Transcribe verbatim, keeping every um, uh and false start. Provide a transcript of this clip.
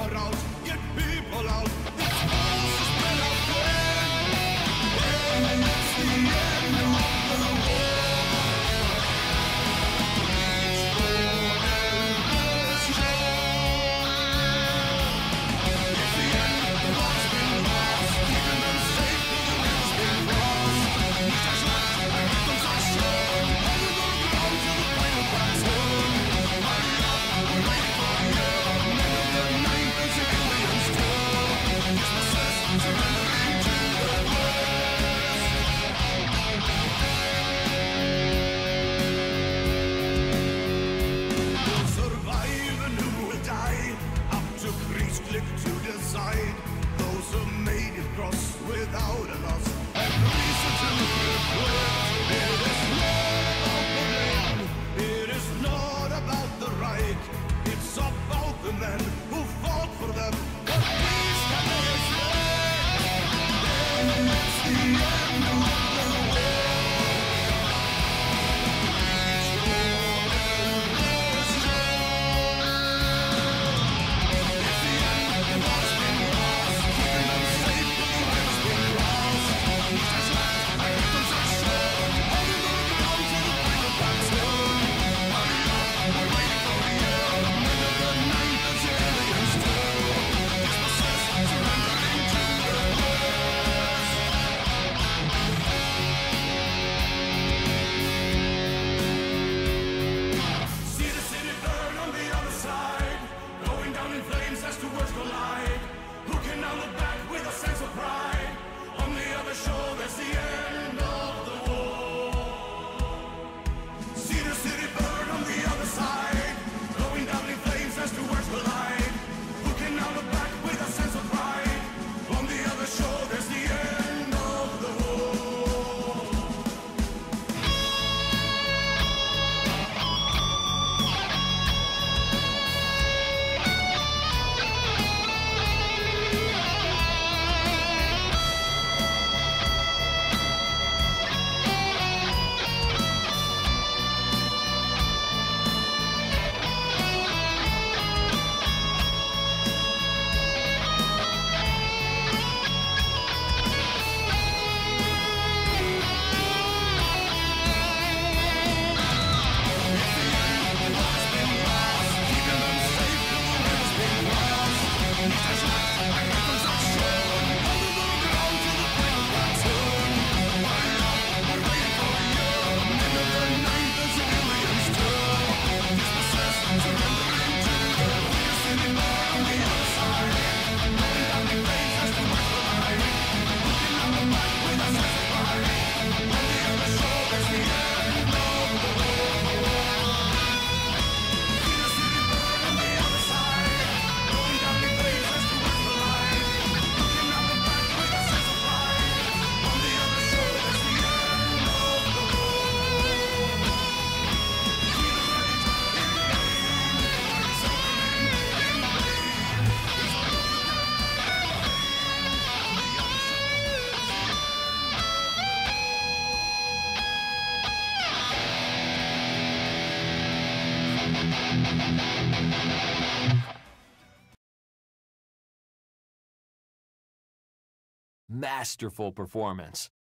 fire out, get people out. This force has been our friend. And it's the end of the war. Each war endless joy. It's the end, the war's been lost. Keeping them safe till the wind's been crossed. Each are shot, our victims are short. All the little ground till the final cries heard. Hurry up, we're waiting for you. Men of the night, the civilians too. Dispossess, surrendering to the west. Who'll survive and who will die? Up to Kriegsklick to decide. Those who made it cross without a loss have reason to regret. It is not about the men, it is not about the right. It's about the men who fought for them. But please can they reflect? Then it's the end of the war. Each war endless joy. It's the end, the war's been lost. Keeping them safe till the wind's been crossed. Each has left, our victims are short. All the little ground till the final cries heard. Hurry up, we're waiting for you. Men of the night, the civilians too. Dispossess, surrendering to the west. See the city burn on the other side, going down in flames as two worlds collide. Who can now look back with a sense of pride? On the other shore, there's the end of the war. See the city burn on the other side, going down in flames as two worlds collide. Who can now look back with a sense of pride? On the other shore, there's the end of the war. Masterful performance.